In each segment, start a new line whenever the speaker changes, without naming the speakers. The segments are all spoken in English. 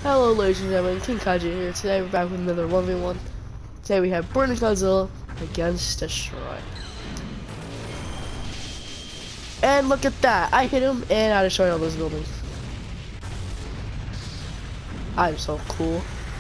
Hello ladies and gentlemen, King Kaiju here. Today we're back with another 1v1. Today we have Burning Godzilla against Destroy. And look at that, I hit him and I destroyed all those buildings. I'm so cool.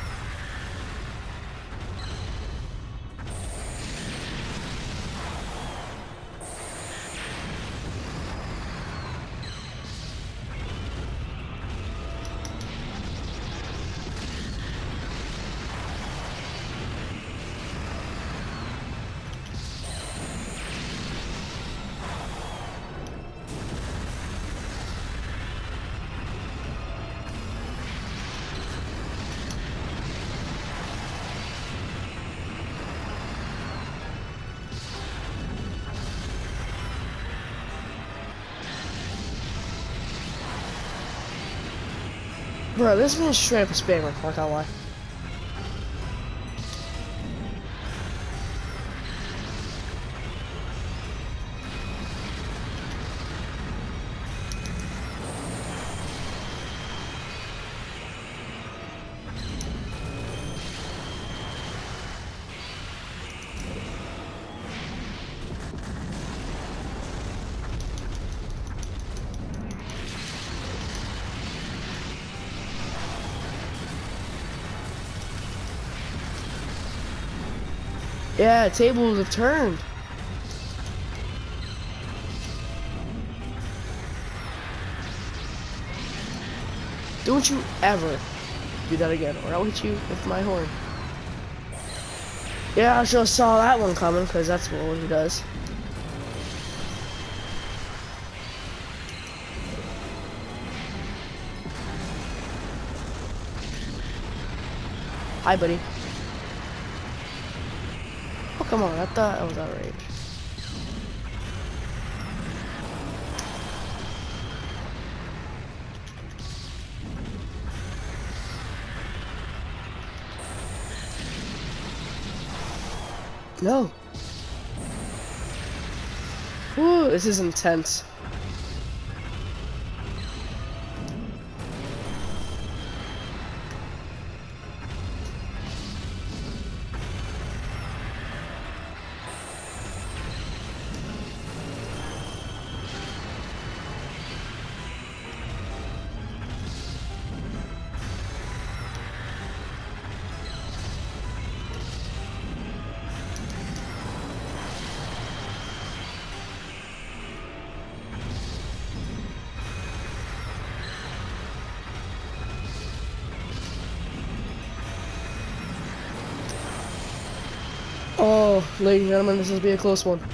Bro, this man's straight up a spammer, I can't lie. Yeah, tables have turned. Don't you ever do that again, or I'll hit you with my horn. Yeah, I sure saw that one coming, because that's what he does. Hi, buddy. Oh, come on, I thought I was out of range. No. Ooh, this is intense. Oh, ladies and gentlemen, this will be a close one.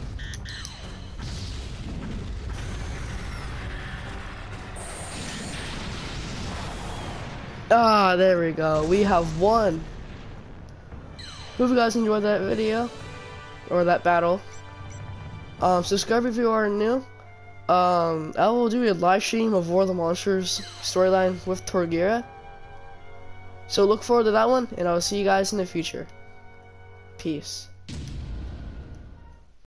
Ah, there we go. We have won. Hope you guys enjoyed that video or that battle. Subscribe if you are new. I will do a live stream of War of the Monsters storyline with Torgira. So look forward to that one, and I will see you guys in the future. Peace.